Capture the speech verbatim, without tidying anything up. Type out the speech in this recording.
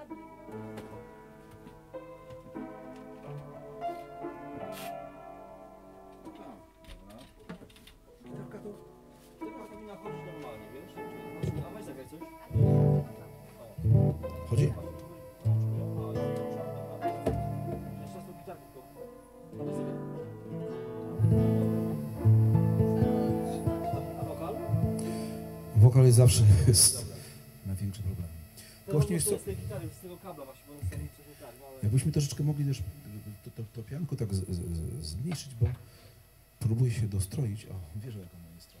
Chodzi? Wokal jest zawsze jest największy problem. Właśnie jest co? Jakbyśmy troszeczkę mogli też to, to, to pianko tak z, z, zmniejszyć, bo próbuję się dostroić. O, wiesz, jak ona jest.